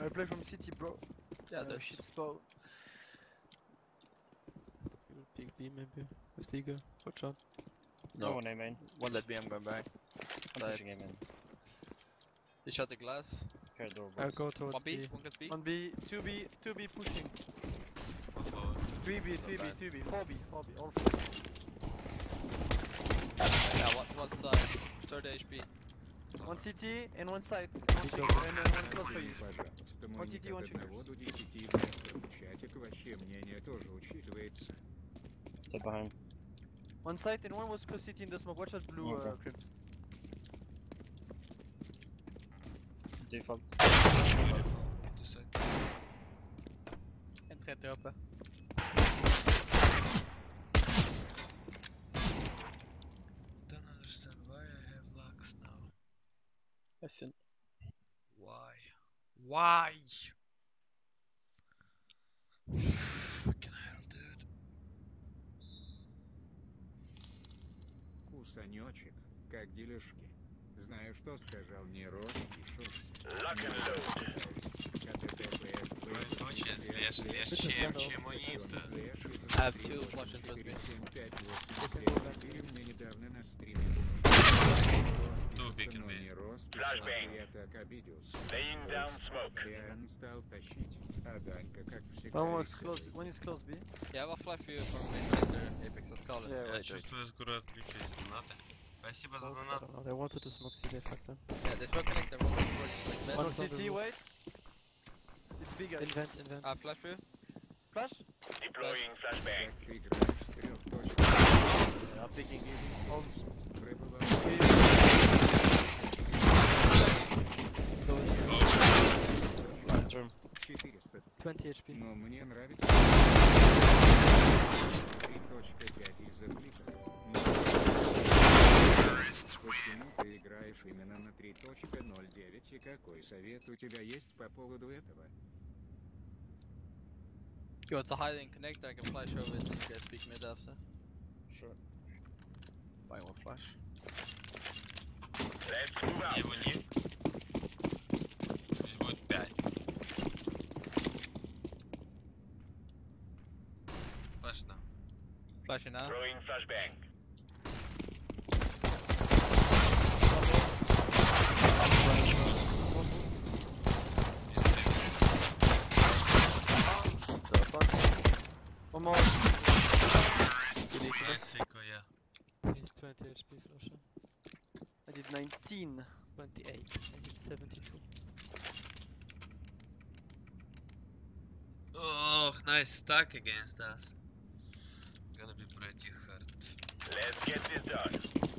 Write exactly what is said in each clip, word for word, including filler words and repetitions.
I play from city, bro. Yeah, uh, that's shit spot. You'll pick B maybe. With Tiga. Watch out. no. No one A main. One let B, I'm going back. I'm Side. pushing A main. He shot the glass. Okay, door I'll box. go towards One B, B. one gets B. One B, two B, two B pushing. Three B, three B, bad. three B, four B, four B, all four. Yeah, one, one side. thirty H P. One C T and one side. One for you, and then one close for you. Пожалуйста, мой Вот ник эти вот от чикерс. одного до десяти внесен в чатик, вообще мнение тоже учитывается. Step behind. One side and one was close city in the smoke. Watch out blue uh, Okay. crypts. Default. Beautiful. This side. En traite up. Hein. Don't understand why I have lux now. Listen. Why? Why? Fucking hell, dude. Кусанечек, как делишки? Знаю, что сказал не Рос и Шус. Твои ночи слеж, слеж, чем, чем уница. I have two flash and first B. Мне недавно на стриме Two big and B. не Рос, и я так обиделся. Диан стал тащить, а Данька, как всегда, One was веселый. close. One is close B. Yeah, I have a flash for you from main connector. Apex has called it. Yeah, Я wait, wait. чувствую, скоро отключить донаты. Спасибо за I донат. don't know. They wanted to smoke C, they fucked them. Yeah, they smoke connector. One towards like mid. One One's on the C T, roof. wait. It's big guys. Invent, invent. I have flash for you. Flash? Deploying Как ты играешь с трех точек, Yeah, picking easy. Homes. пребывал Right room. четыреста. twenty H P. Но мне нравится. три точка пять из-за флика. Почему ты играешь именно на три точка ноль девять и какой совет у тебя есть по поводу этого? You want to hide in connector? I can flash over it and you guys speak mid after. Sure. Buy one flash. Его не. Здесь будет пять. Флэш now. Flashing now. One more. Nice, Siko, yeah. He's twenty H P flasher. I did nineteen. twenty-eight. I did seventy-two. Oh, nice stack against us. Gonna be pretty hard. Let's get this done.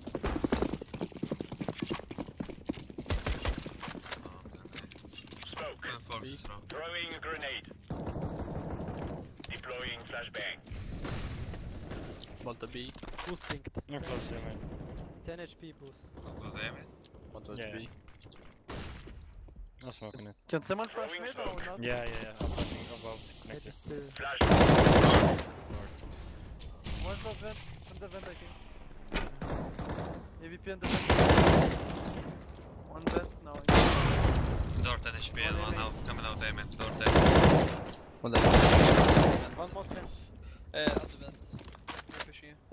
Oh, okay. Smoke. Gonna force the throw. Throwing a grenade. Deploying flashbang. One to B. Boost linked. I'm close here, man. ten H P boost. Close aim it. One towards Yeah. B. I'm smoking it. Can someone flash Throwing mid or smoke. not? Yeah, yeah, yeah. I'm pushing above Maybe connector. still. Flash. One close vent. From the vent, I think. A V P on the vent. One vent now. Door ten H P and One one aim out. Coming out aim it. Door ten. One left. One more vent. Uh, out the vent. They're pushing you.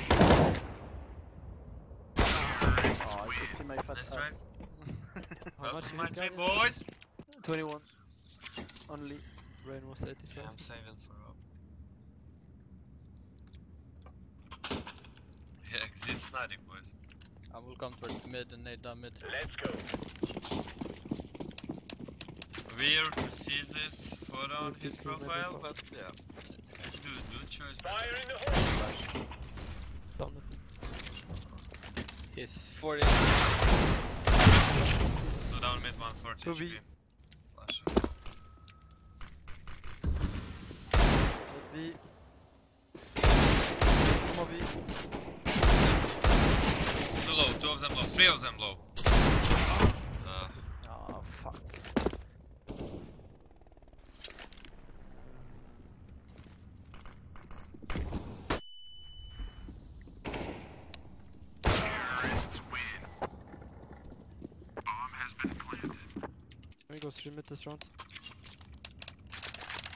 Oh, I could see my fat Nice ass. try. How much Welcome did my you stream, get? boys! twenty-one. Only. Rain was Yeah, eighty-five. I'm saving for up. Yeah, exist sniping, boys. I will come towards mid and nade down mid. Let's go. Weird to see this photo on Weird his to see that profile, before. but yeah. Good, good choice. man. Fire in the hole. Down it. He's forty. Two down mid, one forty Two H P. B. Flash. Let B. One more B. Two low, two of them low, three of them low. Uh, Oh, fuck. Can we go stream it this round?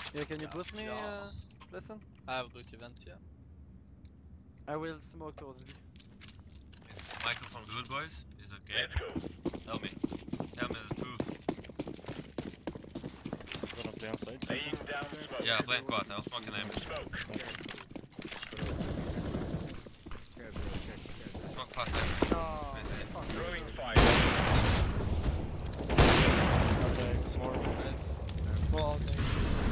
Yeah, can you Yeah, boost me, yeah. uh, listen? I have boost event, yeah. I will smoke towards B. Is microphone good, boys? Is it okay? Let's go. Tell me. Tell me the truth. Gonna play on side. Laying down smoke. Yeah, playing quad. I was smoking aim. Smoke. Smoke fast aim. No. Wait, wait. Fuck. Throwing fire. Okay, more. Four out there.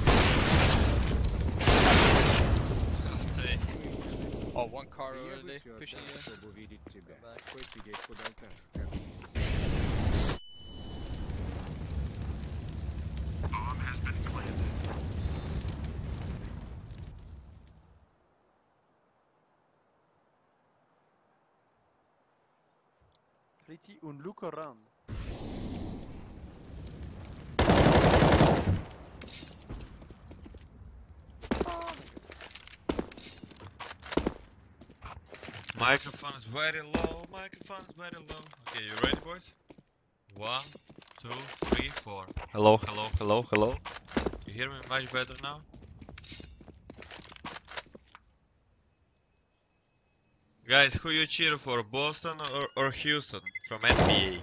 After. Oh, one car Я бы already. всё Pushing отдал, you. чтобы увидеть тебя. Back. Посидеть под алтарь. Pretty un look around. Microphone is very low. Microphone is very low. Okay, you ready, boys? One, two, three, four. Hello, hello, hello, hello. You hear me much better now? Guys, who you cheer for, Boston or, or Houston from N B A?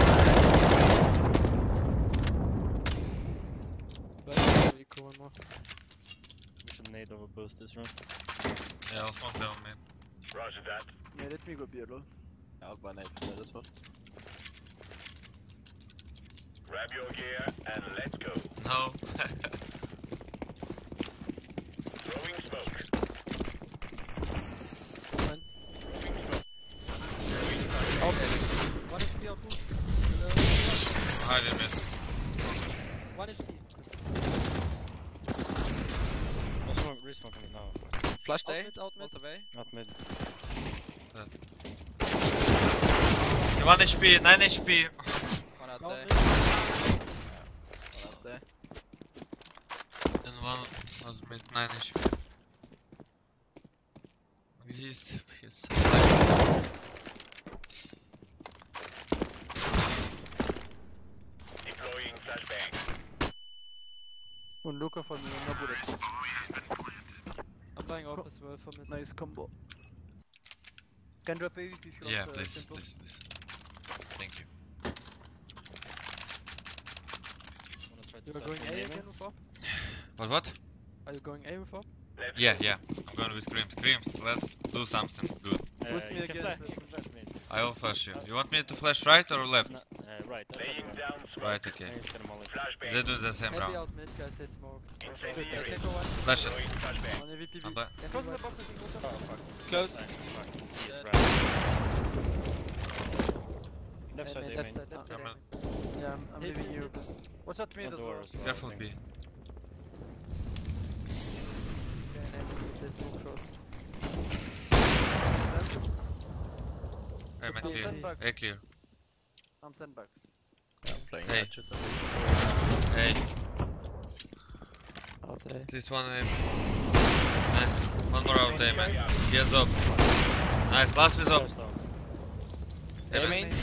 Back, we go one more. We should nade over boost this round. Yeah, I'll smoke down, man. Roger that. Yeah, let me go B alone. I'll buy nade for that as well. Grab your gear and let's go. No. Throwing smoke. One. Throwing smoke. Out there. One H P out two. Hide him, man. One H P. No smoke, resmoking it now. Flash Out day. mid, out mid. Multi-way. Not mid. one H P, nine H P. One out Out there. mid. One out there. And one was mid nine H P. Exist. Yes. Deploying flashbang. Un looker for me, no bullets. I'm dying up as well for mid. Nice combo. Can drop A V P if you Yeah, want. uh, please, simple. please, please. Thank you. Wanna try to You are flash going from A aiming? again with up? What, what? Are you going A with up? Let's Yeah, go. yeah. I'm going with Screams. Screams, let's do something good. Uh, Boost me you can again, flash, please. you can flash me. I will flash you. You want me to flash right or left? No, uh, right. That's Laying everyone. down smoke. Right, okay. He's gonna molly. They Flashbang. do the same Heavy round. out mid, guys, they smoked. Incendiary. Okay, go one. Flash it. Throwing flashbang. On A V P B. I'm back. Can close the box, I think, also. Oh, fuck. Close. Fuck, fuck. Dead. Right. Left Hey, side, mid, aiming. left side, left side. I'm aiming. Yeah, I'm, I'm Hey, leaving hey, you. hey. Watch out mid One as door well. as well, I Careful think. B. Okay, and then they smoke cross. Hey, man, I'm clear. sandbags. Hey, clear. I'm sandbags. Yeah, I'm playing Hey. Ratchet. Hey, Out there. this one aim. Nice. One more out there, man. Yeah. Here's up. Nice, last is up. First down. Hey, man. Aiming.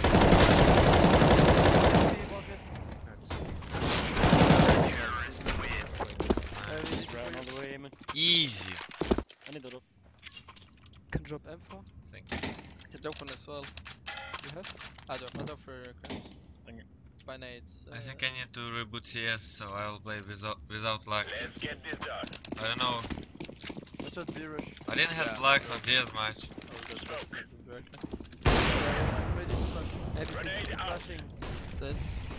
Ground all the way, aiming. Easy. I need a drop. Can drop M four. Thank you. Can drop one as well. You have? I drop. I drop for Cramps. Thank you. By nades. I uh, think I need to reboot C S, so I'll play without without lags. Let's get this done. I don't know. Watch out B rush. I didn't have Yeah. lags on D S much. I will just Smoke. do directly. I'm ready to flash. Heavy Grenade out. Flashing. Dead.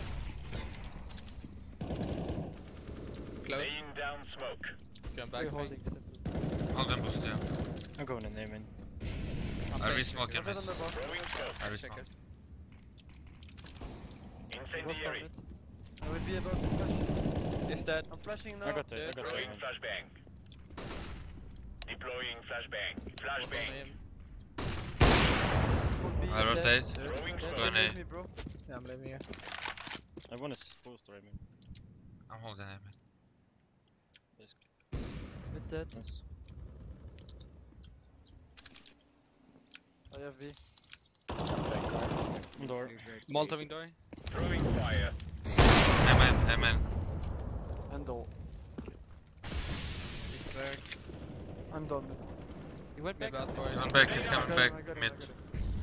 Close. Laying down smoke. Going We're back. holding simple. Hold them boost, yeah. I'm going in aiming. I re-smoke Watch him. out on the box. Throwing smoke. I re-smoke. Checkers. Ghost on Incendiary. mid. I will be about to flash. He's dead. I'm flashing now. I got it, I Yeah, got Throwing it. flashbang. Deploying flashbang. What's on Flashbang. him? Won't be I dead. rotate. Throwing Dead. smoke. Go in Leave A. me, bro. Yeah, I'm leaving you. I want a booster, I mean. I'm holding him. Mid dead. Nice. I have V. Door. Molotov door. Throwing fire. Amen, amen. And all. Where? I'm done mid. He went Maybe back. out for He's it. coming back, he's I coming got back him, I got him, mid. I got him.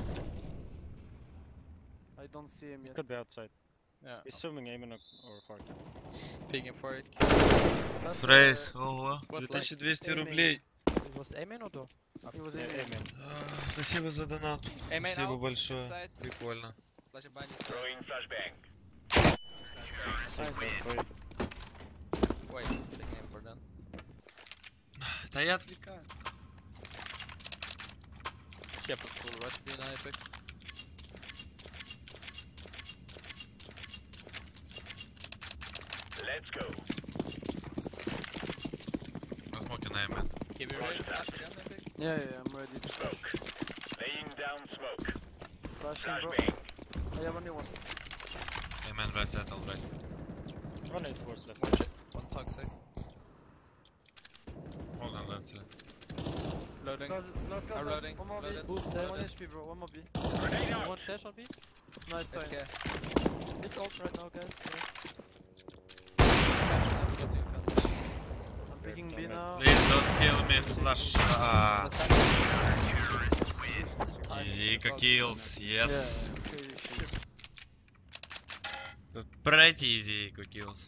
I don't see him yet. Could be outside. Yeah. He's zooming aiming or Fark. Pinging for it. That's, Фрейз, uh, ого, What, две тысячи двести aiming. рублей. It was Amen or door? He was Yeah, aiming. aiming. А, Спасибо за донат. Hey, main Спасибо out. большое. Side. Прикольно. Flashing behind you. Throwing flashbang. Six goes for it. Wait, taking aim for them. Да я отвлекаю. Yeah, but full right being an Apex. Let's go. No smoking aim, man. Keep it ready. Flash again, Apex. Yeah, yeah, yeah, I'm ready to Smoke. Laying down smoke. flashing, bro. Flashbang. I have a new one. Amen, right side already. One eight towards left. One shit. One toxic. Hold on left side. Loading. Last, last guy, I'm last- loading, One more B. loaded, Boost, loaded. one H P, bro. One more B. Grenade You out. want flash on B? Nice Let's try. go. Mid ult right now, guys. I'm picking B now. Please don't kill me, flash. Ah, easy kills, yes. Yeah, okay, shit. Pretty easy eco kills.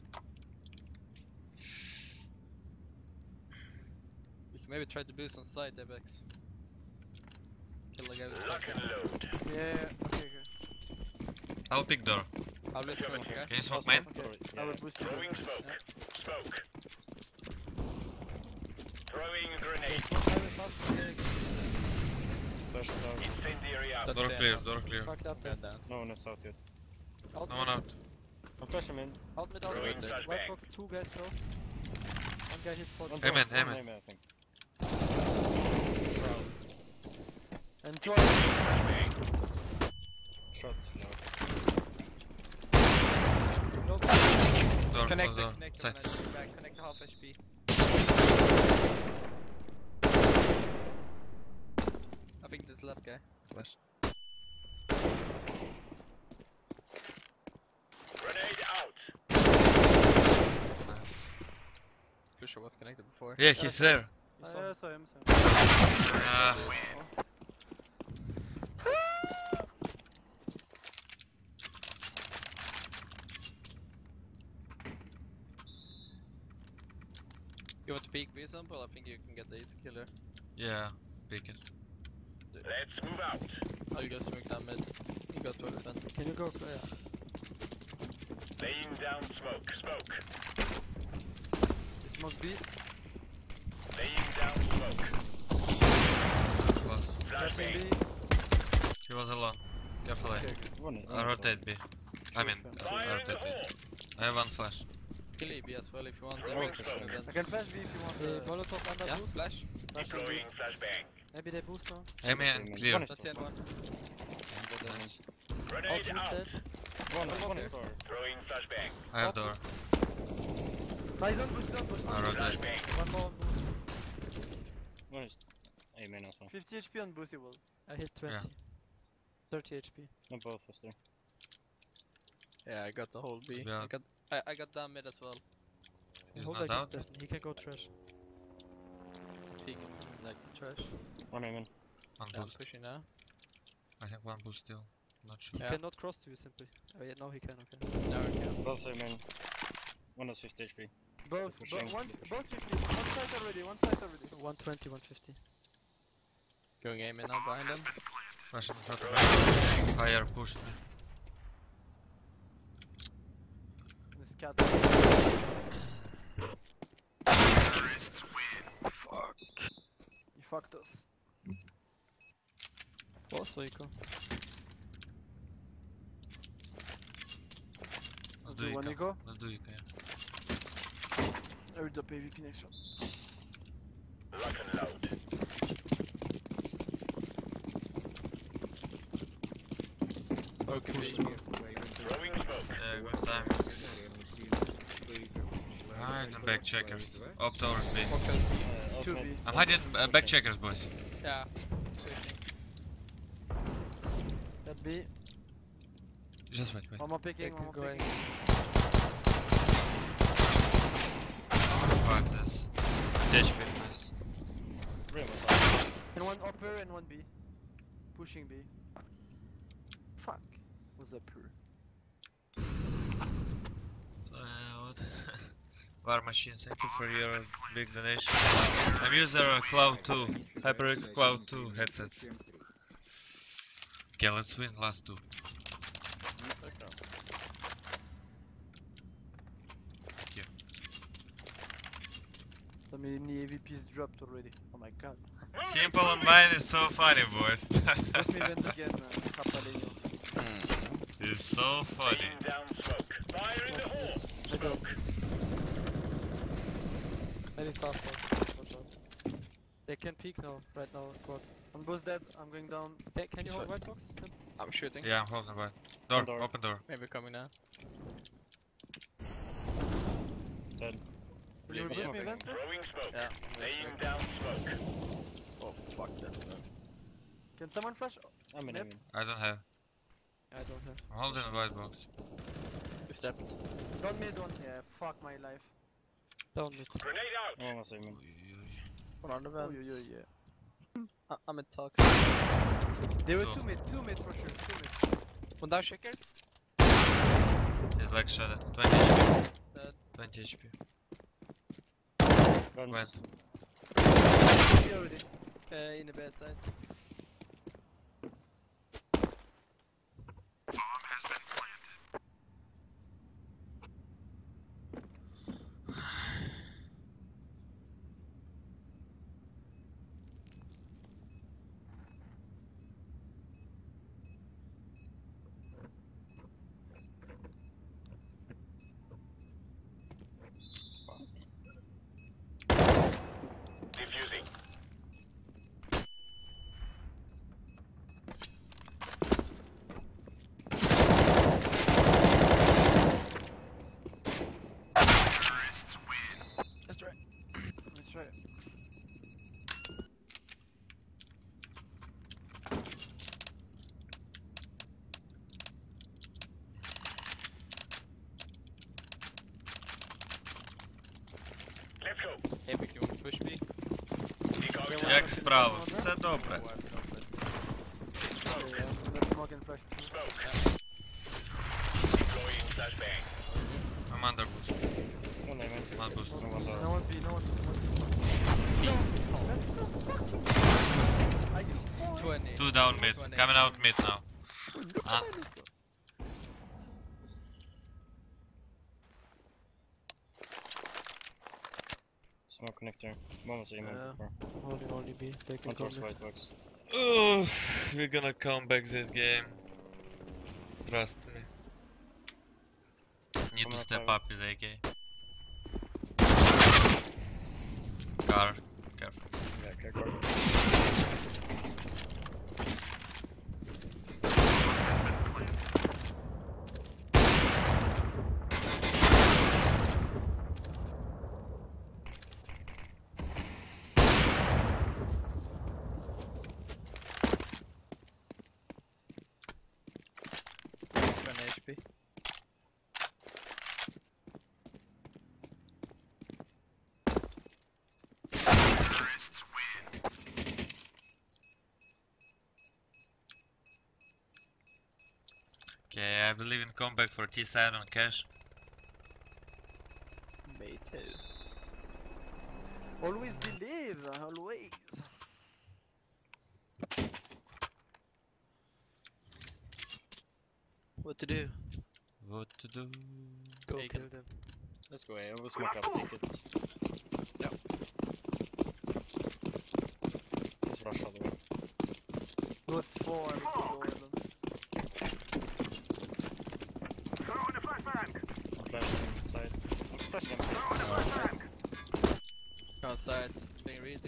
We can maybe try to boost on side, Apex. Kill the guy with Lock and load. Yeah, yeah, yeah. Okay, okay. I'll pick door. I'll lose smoke, okay? Can you smoke main? Okay, Yeah. I will boost you. Throwing guys. smoke. Smoke. Throwing a grenade. Flash down. Incendiary out. That's Door it, clear, man. door clear. Fucked up Gun this. down. No one is out yet. Out No mid, one out. I'm flashing in. out mid, out Throwing mid. flashbang. White box, two guys close. One guy hit for One Amen, door, one amen. aiming, I think. And two Shots. No. Door, Connect, close door. connect, Side. connect, back, connect to half H P. I think this left guy. Flash. Grenade out. Nice. Pretty sure was connected before. Yeah, he's there. I saw him. saw him, saw him. Ah, You want to peek B sample? I think you can get the easy killer. yeah, pick it. Let's move out. I'll go smoke down mid. You go towards then. Can you go? Yeah. Laying down smoke. Smoke. He smoked B. Laying down smoke. Close. Flashing Flashbang. B. He was alone. Careful A. One is. I'll rotate B. I mean, I'll Fire in the rotate B. hole. I have one flash. Kill E B as well if you want. Throwing Then smoke. and then- I can flash B if you want. Uh, Uh, Molotov under Yeah, boost. flash. flashing B. Deploying flashbang. Maybe they boost now. Amen, clear. One is That's the end one. Nice. Out Grenade boost out. dead. One, One one more is door. Throwing flashbang. I have door. Nice, don't push, don't push. I rotate. Flashbang. One more on boost. One is aiming as well. fifty H P on boost, he will. I hit twenty. thirty H P. No, both was there. Yeah, I got the whole B. Yeah. I got I, I got down mid as well. He's Hold not like out. his best. He can go trash. Peeking like trash. One aiming. One Yeah, I'm boost. pushing now. I think one boost still. Not sure. He Yeah. cannot cross to you simply. Oh yeah, now he can. Okay. Now I can. Both aiming. One is fifty H P. Both, pushing. bo one, both fifty. One side already, one side already. one twenty, one fifty. Going aim in now behind them. Flash in front of me. Fire pushed me. This cat. Fuck. He fucked us. Also eco. Let's Do do one Ica. eco. Let's do Ica, yeah. I will drop A V P next round. Lock and load. Smoke and B. Throwing smoke. Yeah, good timings. Alright, I'm back checkers. Up towards B. Focus. Uh, Two ultimate. B. I'm hiding uh, back checkers, boys. Yeah. Switching. That B. Just wait, wait. One more They picking, one can more go picking. in. Fuck this. H P. one upper and one B. Pushing B. Fuck. Was upper. Uh, what? War Machine, thank you for your big donation. I'm using a Cloud two, HyperX Cloud two headsets. Okay, let's win last two. Thank you. So many A V Ps dropped already. Oh my god. Simple Online is so funny, boys. Let me vent again, uh, Capaleño. It's so funny. Laying down smoke. Fire in the hole. I go. Smoke. Maybe fast one. Watch out. They can peek now, right now, quad. I'm both dead. I'm going down. Can, can you It's hold fine. white box? Sim? I'm shooting. Yeah, I'm holding by. Door, Door. open door. Maybe coming now. Dead. Will you Leave me reverse me smoking. vent, please? Throwing smoke. Yeah. Laying down smoke. Oh fuck that. Can someone flash? I'm in, Yep. I'm in. I don't have. I don't have. I'm holding a white box. We stepped. Don't mid one. Yeah, fuck my life. Down mid. Grenade out. I'm almost aiming. One on the Oh, vent. yeah, yeah, yeah. I- I'm at talks. They were Go. two mid, two mid for sure, two mid. One down shakers. He's like shot at twenty H P. Dead. twenty H P. Guns. Went. Here already. Uh, in the bad side. Diffusing. That's right. That's right. Let's go. Apex, you want to push me? Decoy Yeah, Jak sprawy? Все добре. Yeah, yeah. Let's smoke and flash. smoke. Deploying flashbang. I'm under boost. One aiming. One boost. No one door. No one B, no one B. That's so fucking. I just fall. twenty. Two down mid. twenty. Coming out mid now. Look Ah. at that. Smoke connector. One was aiming Yeah. before. Holding only B. They can One go towards mid. white box. Oof, we're gonna come back this game. Trust me. Need Coming to up step high. up with A K. Car, careful. Yeah, okay, car. twenty H P. Okay, I believe in comeback for T side on cash. Me too. Always believe, always. What to do? What to do? Go Take kill it. them. Let's go A. I will smoke up tickets. Yeah. Let's rush all the way. Good four, I will go with them. I'm flashing inside. I'm flashing. Outside. Being reading.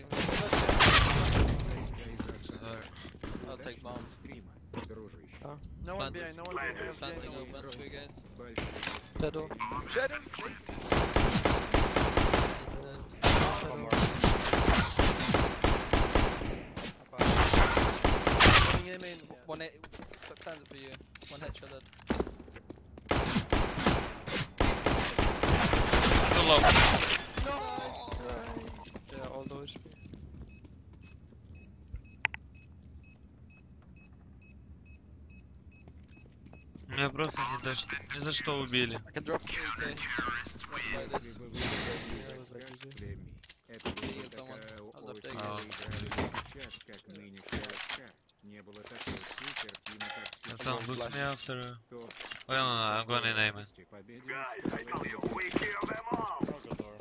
I'll take bomb. Стрима, дружище. No one Plant behind, is- no one behind. no one Planting behind. open for you guys. Большой Shadow. Shadow! One more. Going A main. Yeah. One hit. Planted for you. One headshot dead. Too low. Yeah, all low H P. Меня просто ни, до ш- ни за что убили. I can drop three K. Если бы вы играли в СК, это было Heal бы someone. такая I'll just очень take А. играли сейчас, как нынешняя СК. Не было такой супер тимы, как Can сейчас. someone boost me after? То Oh no, no, no, I'm going in aim. победе Guys, I told you, we kill them all. I'll go door.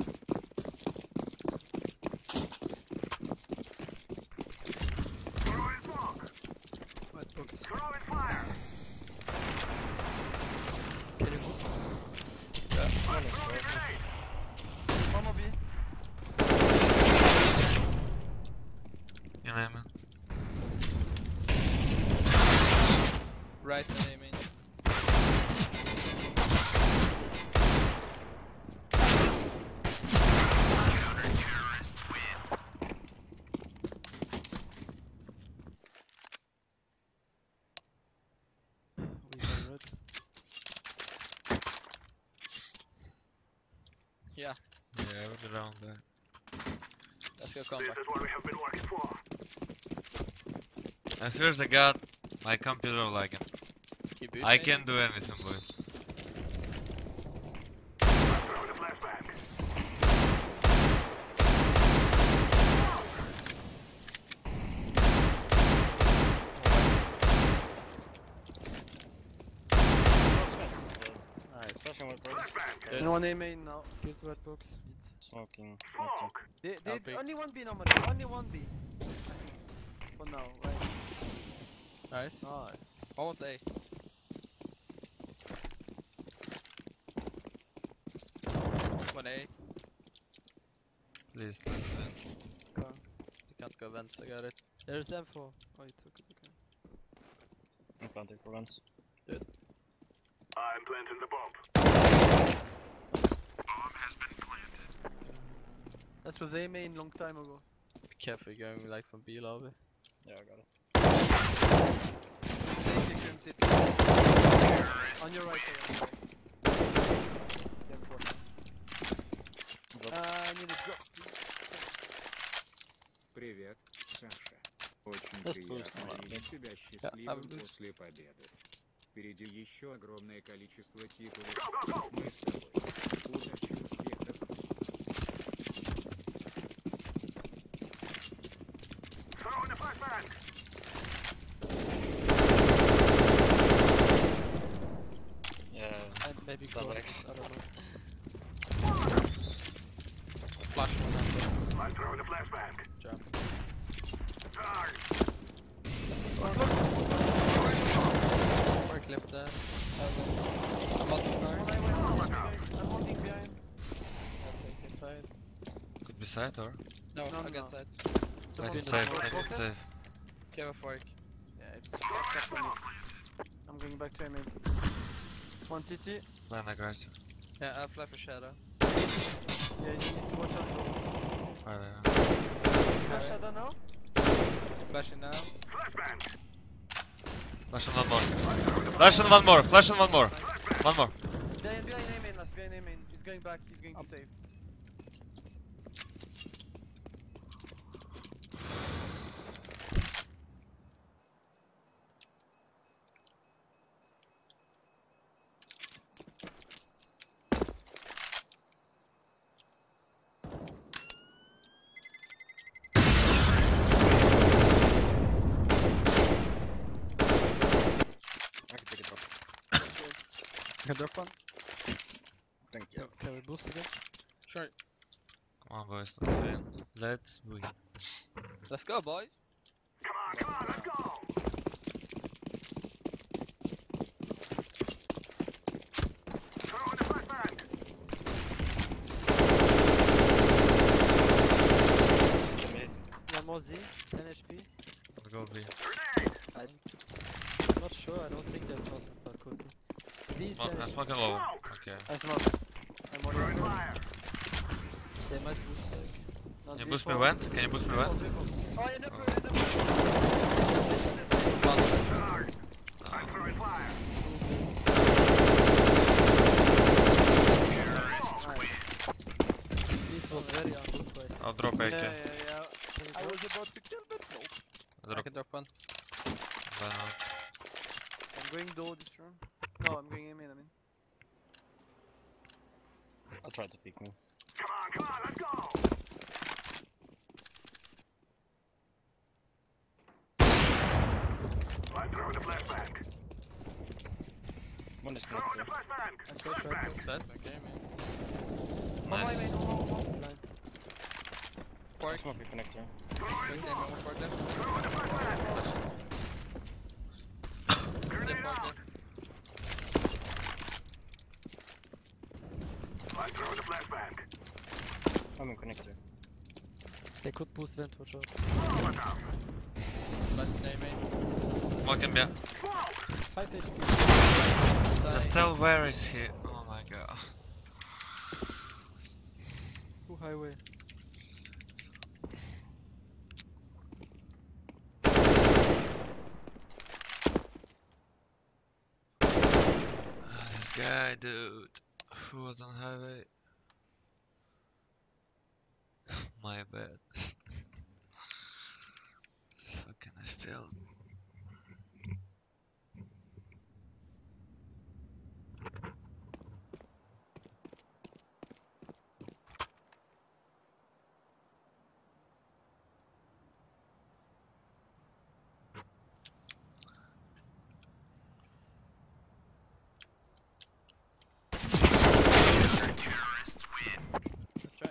Throwing smoke. White box. Throwing fire. Can you boost? Throwing grenade. One more B. In aim. Right and aiming. We got red. Yeah, Yeah, we're around there. let's go come This back. is what we have been working for. I swear to God, my computer lagging. You boot I maybe? can't do anything, boys. Throwing a flashbang. Nice. Flashing with bird. Flashbang. Good. And one A main now. Kill to red box. Smoking. Smoke. They, I'll they pick. only one B normally. Only one B. I think. For now, right? Nice. Nice. Almost A. One A. Please, please, please. You can't go vents, I got it. There's M four. Oh, you took it, okay. I'm planting for once. I'm planting the bomb. That was A main long time ago. Be careful going like from B lobby. Yeah, I got it. City, Grim City. On your right. There. Yeah, four. Drop. Uh, I need a drop, please. Привет, Саша. Очень Just приятно boost, ладно. видеть тебя I'm счастливым boost. после победы. Впереди еще огромное количество титулов. Go, go, go. Мы с тобой. Удачи, успехов. Throwing a flashbang. Yeah. And maybe That close, works. I don't know. Flash one after. I'm throwing a flashbang. Jump. Darn. Or clip there. I'm out of One car. I went. I'm holding behind. I'll take inside. Could be side or? No, No, I'll get no. side. Someone Make it in the safe, smoke. make it Okay. safe. Give a fork. Yeah, it's fucked up for me. I'm going back to A main. One city. Plan aggressive. Yeah, I'll fly for shadow. Yeah, you need to watch out for. Fire, yeah. Flash shadow now. Flashing now. Flashbang. Flash on one more. Flash on one more, flash on one more. One more. Behind, behind A main, last behind A main. He's going back. He's going to save. I can take it drop. Can drop one? Thank you. Can we boost again? Sure. Come on, boys, let's win. Let's win. Let's go, boys. Come on, come on, let's go. Throwing a flashbang. One more Z, ten H P. Let's go B. Grenade. I'm not sure, I don't think there's no smoke, but could be. Z is Smoke, ten I'm H P. smoking low. Okay. I smoke. I'm on Throwing your fire. They might boost like. Not Can you B boost me four. vent? Can you boost me vent? Oh, yeah, no, Oh. no, no. Darn. I'm throwing fire. This was very ungood place. I'll drop A K. Yeah, yeah, yeah. I was about to kill, but no. I'll I drop can drop one. one out. I'm going door this round. No, I'm going in, I mean. I'll try to peek me. Come on, come on, let's go! I'm throwing the flashbang. One is Throwing the connected. flashbang. I push right side. Flashback game, man. One more, Nice. main, one more, one more. Blind. Fork. Smoke your connector. Wait, damn, one fork left. Throwing the flashbang. Step Grenade fork out. left. I'm throwing the flashbang. I'm in connector. They could boost vent, watch out. Over down. Flash day, main. One can be. Smoke! five H P. Just tell where is he. Oh my god. Two highway. Ah, this guy, dude. Who was on highway? My bad. Fucking I failed. Let's try.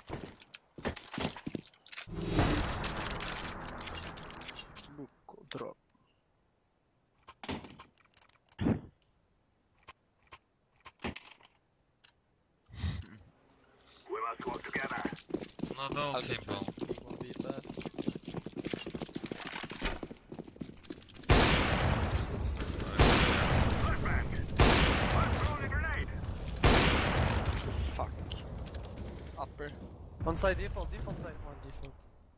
Bucco drop. We must work together. Not all I'll simple. He won't be bad. Flashbang. I'm throwing a grenade. Fuck. Upper. One side default, default side. One default.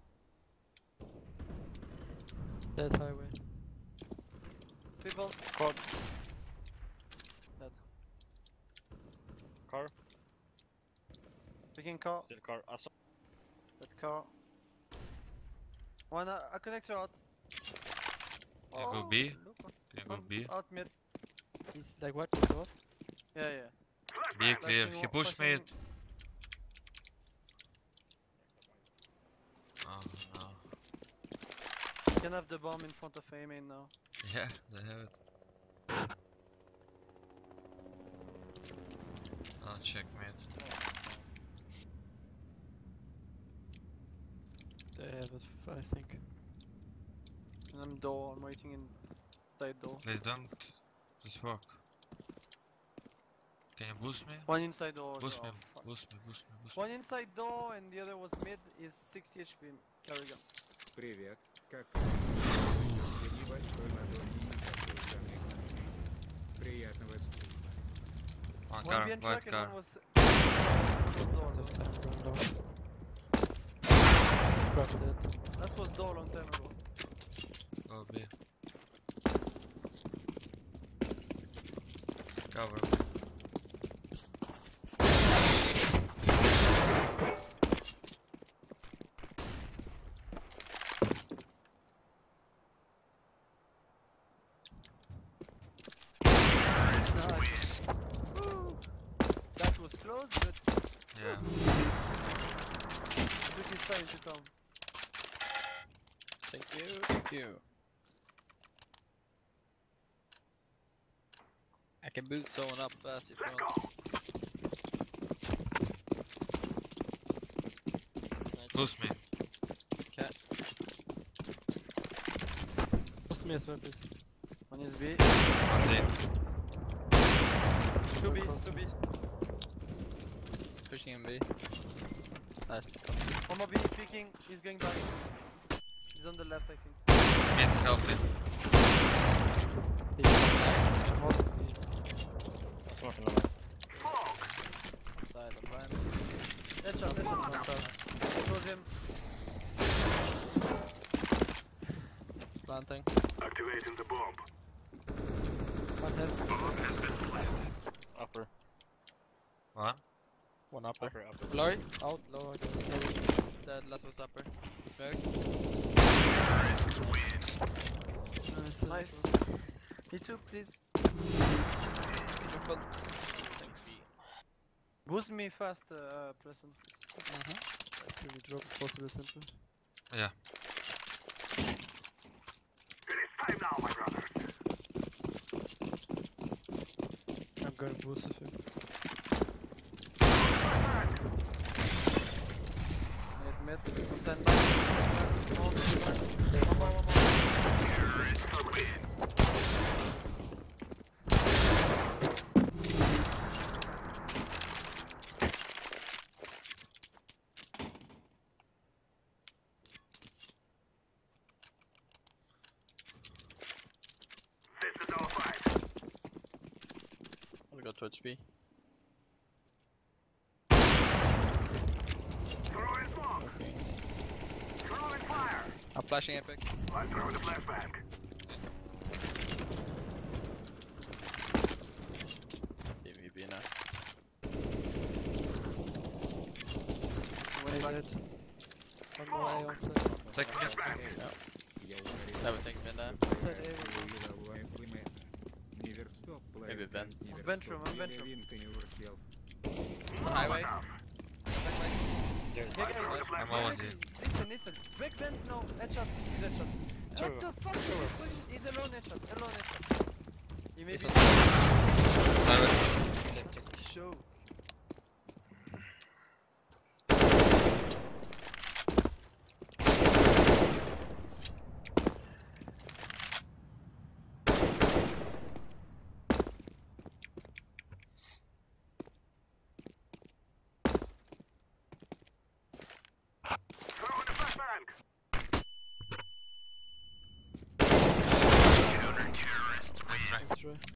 Dead highway. People. Quad. Dead. Car. Picking car. Still car. I saw. That car. One, uh, a connector out. Can you go B? look, Can you go one B? Out mid. He's like what? What? Yeah, yeah. B clear. Flashing He wa- pushed flashing- mid. Oh no. You can have the bomb in front of A main now. Yeah, they have it. I'll check mid. They have it, I think. And I'm door, I'm waiting in side door. Please don't just walk. Can you boost me? One inside door. Boost oh, me, fuck. boost me, boost me, boost me. One inside door and the other was mid is sixty H P. Carrigan. Привет. Как ты? Небольшой ладонь и никакой самой кнопки. Приятного стрима. One One car, behind white truck and car. one was. One was door, Out of door. time going down. Grab dead. That was door long time ago. Go B. Cover. Nice. Woo. That was close, but Yeah. took his time to come. Thank you. Thank you. I can boot someone up fast if you Let's want. go. Nice. Boost me. Okay. Boost me as well, please. One is B. One Z. Two B, Cross two B. it. Pushing in B. Nice. One more B, peeking. He's going back. He's on the left, I think. Mid, help me. They I'm holding C. I'm smoking on that. Smoke. Side of line. Headshot, headshot. Close him. Planting. Activating the bomb. One head. Upper. One. One upper. Upper, upper. Glory. Out low, I guess. Dead. Last was upper. Smoke. Nice. Nice. Me too, please. Boost me fast, uh, Pleasant. Aha. Till we drop possible center. Yeah. It is time now, my brothers. I'm going to boost with him. Mid, mid. I'm sending back. One more, one more. Terrorists win. This is our fight. I'll go towards B. Throw in smoke. Okay. Throw in fire. I'm flashing epic. I'm throwing the flashbang. Give me B now. One side. One more A on side. Take me. Я ударил. Never take mid now. One side A. Если мы не версток, Maybe vent. Vent room, I'm vent room. Винка не верстел. On highway. Okay, guys, I'm almost in. listen, listen. Break vent, no. Headshot, headshot. What the fuck? He's alone headshot, alone headshot. He may be Private. show. Throw in the flashbang. Nice try. Let's try.